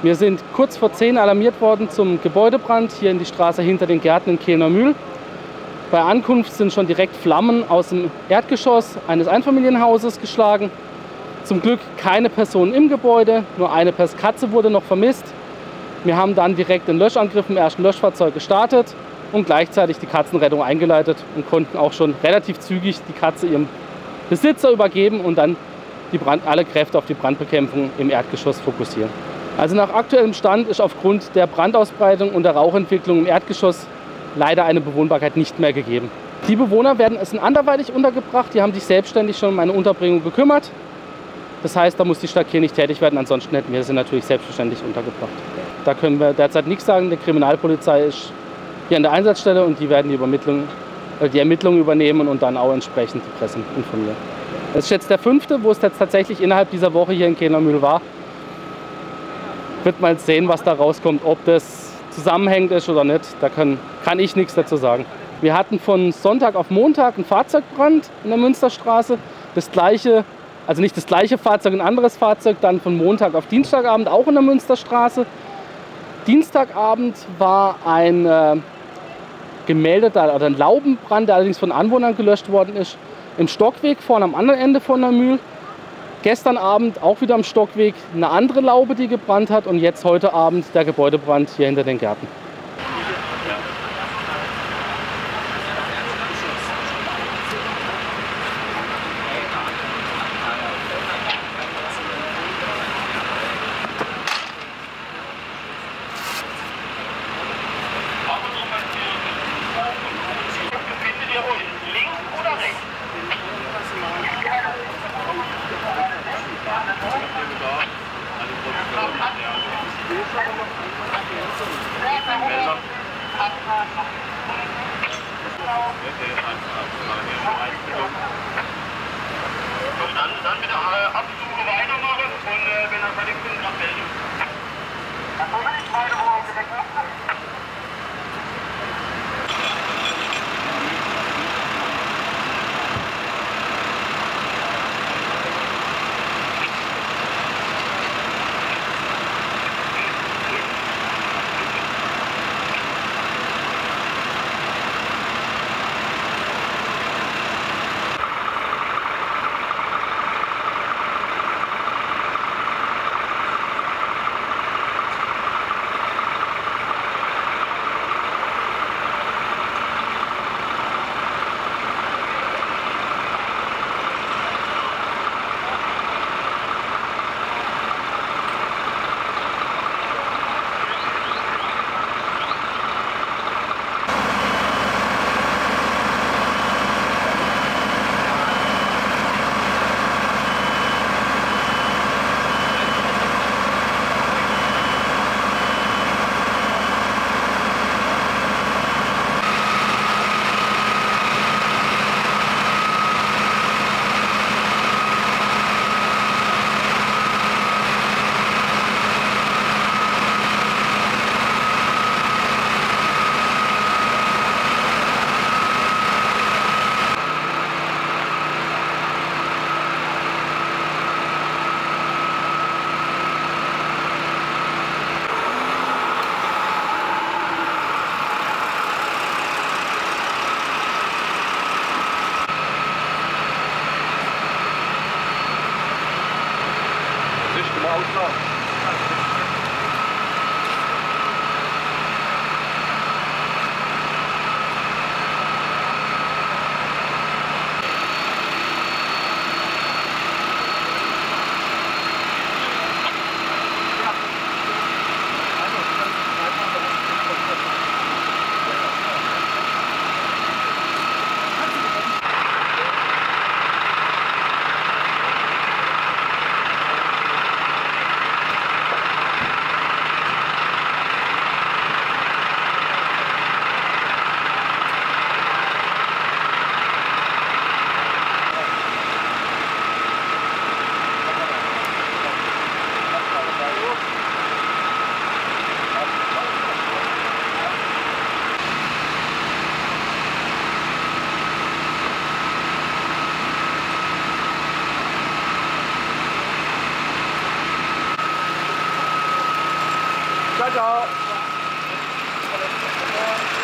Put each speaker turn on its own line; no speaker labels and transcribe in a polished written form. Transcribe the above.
Wir sind kurz vor 10 alarmiert worden zum Gebäudebrand hier in die Straße hinter den Gärten in Kehner Mühl. Bei Ankunft sind schon direkt Flammen aus dem Erdgeschoss eines Einfamilienhauses geschlagen. Zum Glück keine Personen im Gebäude, nur eine Katze wurde noch vermisst. Wir haben dann direkt den Löschangriff im ersten Löschfahrzeug gestartet und gleichzeitig die Katzenrettung eingeleitet und konnten auch schon relativ zügig die Katze ihrem Besitzer übergeben und dann alle Kräfte auf die Brandbekämpfung im Erdgeschoss fokussieren. Also nach aktuellem Stand ist aufgrund der Brandausbreitung und der Rauchentwicklung im Erdgeschoss leider eine Bewohnbarkeit nicht mehr gegeben. Die Bewohner sind anderweitig untergebracht, die haben sich selbstständig schon um eine Unterbringung gekümmert. Das heißt, da muss die Stadt hier nicht tätig werden, ansonsten hätten wir sie natürlich selbstverständlich untergebracht. Da können wir derzeit nichts sagen, die Kriminalpolizei ist hier an der Einsatzstelle und die werden die Ermittlungen übernehmen und dann auch entsprechend die Presse informieren. Das ist jetzt der 5., wo es jetzt tatsächlich innerhalb dieser Woche hier in Kehner Mühl war. Wird mal sehen, was da rauskommt, ob das zusammenhängend ist oder nicht. Da kann ich nichts dazu sagen. Wir hatten von Sonntag auf Montag einen Fahrzeugbrand in der Münsterstraße. Das gleiche, also nicht das gleiche Fahrzeug, ein anderes Fahrzeug, dann von Montag auf Dienstagabend auch in der Münsterstraße. Dienstagabend war ein gemeldeter oder ein Laubenbrand, der allerdings von Anwohnern gelöscht worden ist, im Stockweg vorne am anderen Ende von der Mühl. Gestern Abend auch wieder am Stockweg eine andere Laube, die gebrannt hat, und jetzt heute Abend der Gebäudebrand hier hinter den Gärten.
Dann bitte Absuche weitermachen und wenn er fertig ist, nach melden. Dann muss ich weiter, wo er direkt ist.
Ciao, ciao.